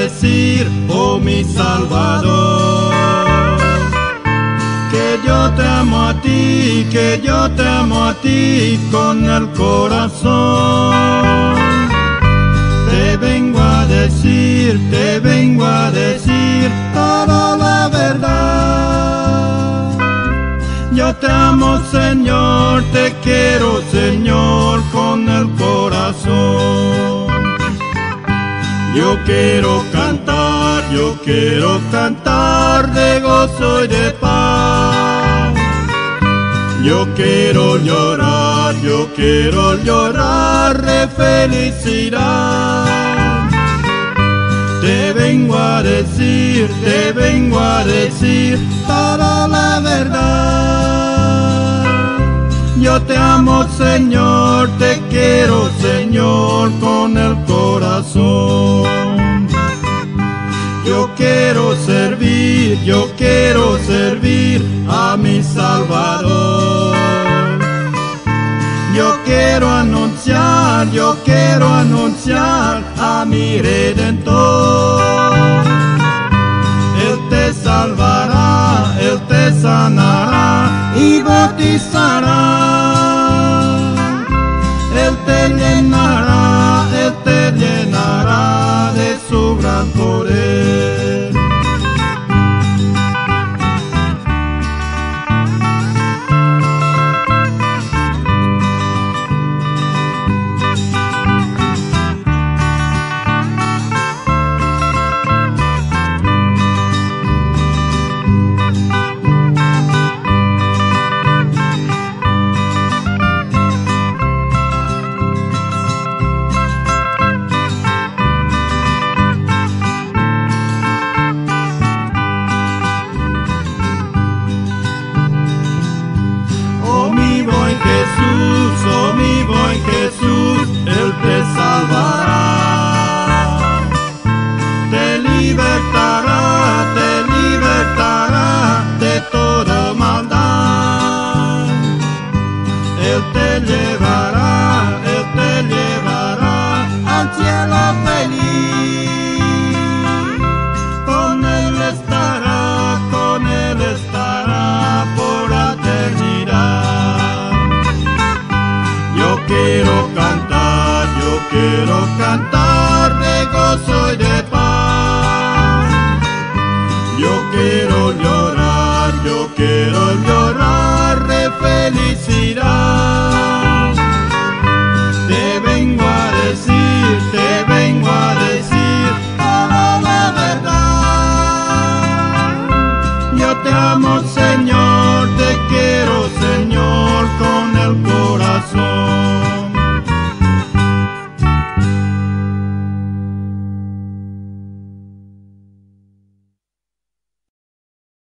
decir, oh mi Salvador, que yo te amo a ti, que yo te amo a ti con el corazón. Te vengo a decir toda la verdad. Yo te amo, Señor, te quiero, Señor, con el corazón. Yo quiero cantar de gozo y de paz. Yo quiero llorar de felicidad. Te vengo a decir toda la verdad. Yo te amo, Señor, te quiero, Señor, con el corazón. Yo quiero servir a mi Salvador. Yo quiero anunciar a mi Redentor. Él te salvará, Él te sanará y bautizará. Él te llenará de su gran poder. Oh mi buen Jesús, Él te salvará, te libertará de toda maldad. Él te llevará al cielo feliz. Con Él estará por eternidad. Yo quiero cantar de gozo y de paz. Yo quiero llorar de felicidad. Te vengo a decir toda la verdad. Yo te amo,